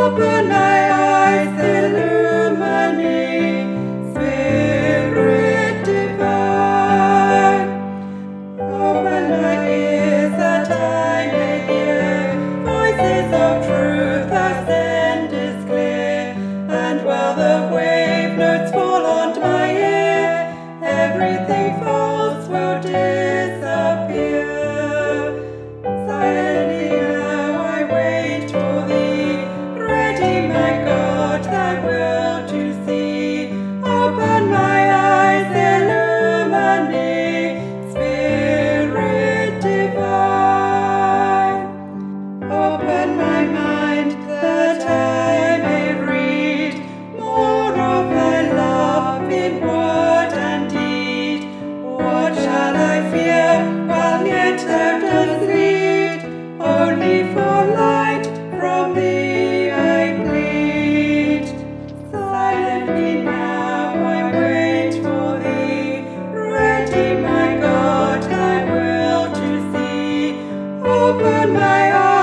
Open my eyes, illuminate, Spirit divine. Open my ears that I may hear voices of truth, the send is clear. And while the wave notes fall on my ear, everything false will disappear. Silently now I wait for thee, ready, my God, thy will to see. Open my eyes, illuminate, Spirit divine. Open my mind that I may read more of thy love in word and deed. What shall I fear while yet thou dost lead? Only for light from thee I plead. Silently now I wait for thee, ready, my God, thy will to see. Open my eyes,